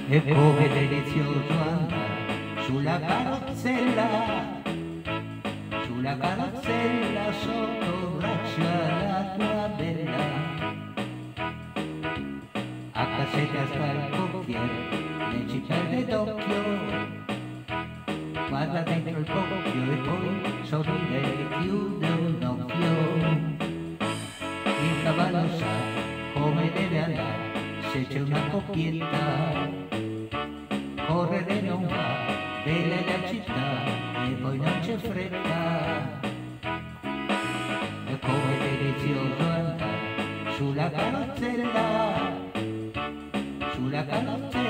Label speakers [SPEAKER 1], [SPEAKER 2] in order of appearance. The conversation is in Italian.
[SPEAKER 1] è come delizioso andare sulla carrozzella sotto braccia la tua bella. A cassetta sta il cocchiere, ne ci perde d'occhio, guarda dentro il cocchio e poi sorride e chiude un occhio. Il cavallo sa come deve andare, se c'è una coppietta, correre non va, bella la città e poi non c'è fretta. È come delizioso andare sulla carrozzella